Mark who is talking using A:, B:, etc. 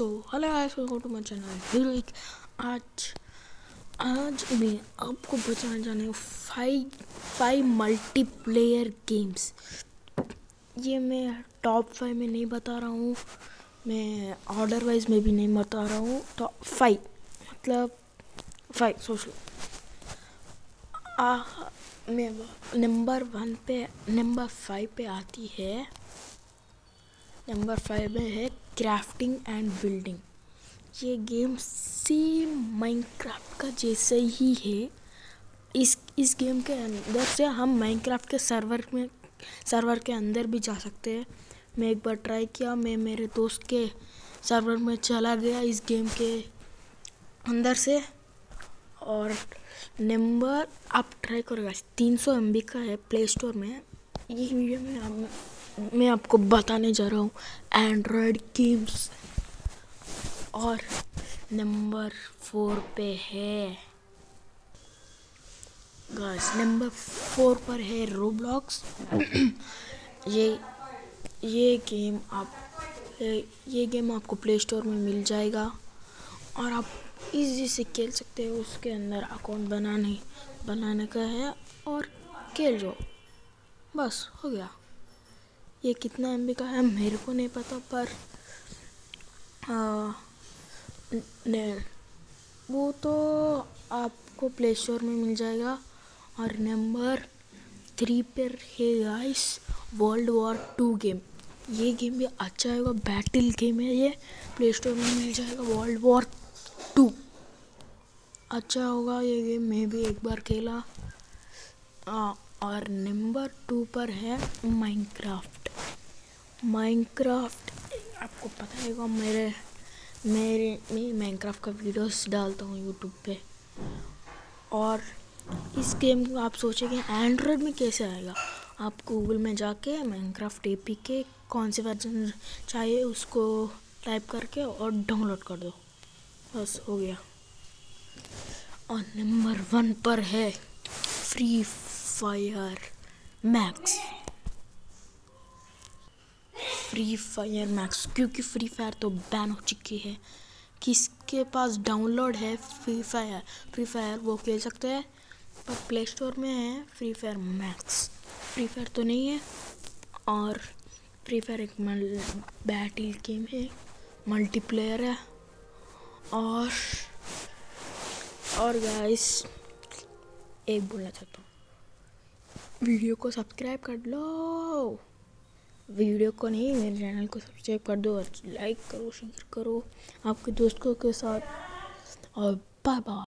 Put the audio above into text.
A: So hello guys, welcome to my channel heroic. आज मैं आपको बताने जाने हूँ फाइव मल्टीप्लेयर गेम्स। ये मैं टॉप 5 में नहीं बता रहा हूँ, मैं ऑर्डर वाइज में भी नहीं बता रहा हूँ। टॉप 5 मतलब 5 सोच लो। मैं नंबर 5 पे आती है। नंबर 5 में है क्राफ्टिंग एंड बिल्डिंग। ये गेम सेम माइनक्राफ्ट का जैसे ही है। इस गेम के अंदर से हम माइनक्राफ्ट के सर्वर के अंदर भी जा सकते हैं। मैं एक बार ट्राई किया, मैं मेरे दोस्त के सर्वर में चला गया इस गेम के अंदर से। और नंबर आप ट्राई करोगे, 300 MB का है प्ले स्टोर में। ये वीडियो में मैं आपको बताने जा रहा हूँ एंड्रॉयड गेम्स। और नंबर 4 पे है गाइस, नंबर 4 पर है रोब्लॉक्स। ये गेम आपको प्ले स्टोर में मिल जाएगा और आप इजी से खेल सकते हो। उसके अंदर अकाउंट बनाने का है और खेल जाओ, बस हो गया। ये कितना MB का है मेरे को नहीं पता, पर वो तो आपको प्ले स्टोर में मिल जाएगा। और नंबर 3 पर है गाइस वर्ल्ड वॉर 2 गेम। ये गेम भी अच्छा है, बैटल गेम है। ये प्ले स्टोर में मिल जाएगा। वर्ल्ड वॉर 2 अच्छा होगा ये गेम, मैं भी एक बार खेला। और नंबर 2 पर है माइनक्राफ्ट। आपको पता है, मैं माइनक्राफ्ट का वीडियोस डालता हूँ यूट्यूब पे। और इस गेम को आप सोचेंगे एंड्रॉयड में कैसे आएगा। आप गूगल में जाके माइनक्राफ्ट APK कौन से वर्जन चाहिए उसको टाइप करके और डाउनलोड कर दो, बस हो गया। और नंबर 1 पर है फ्री फायर मैक्स। क्योंकि फ्री फायर तो बैन हो चुकी है। किसके पास डाउनलोड है फ्री फायर वो खेल सकते हैं, पर प्ले स्टोर में है free fire max. Free fire तो नहीं है। और फ्री फायर एक बैटल गेम है, मल्टीप्लेयर है। और गाइस एक बोलना चाहता हूँ, वीडियो को सब्सक्राइब कर लो। वीडियो को नहीं, मेरे चैनल को सब्सक्राइब कर दो और लाइक करो, शेयर करो आपके दोस्तों के साथ। और बाय बाय।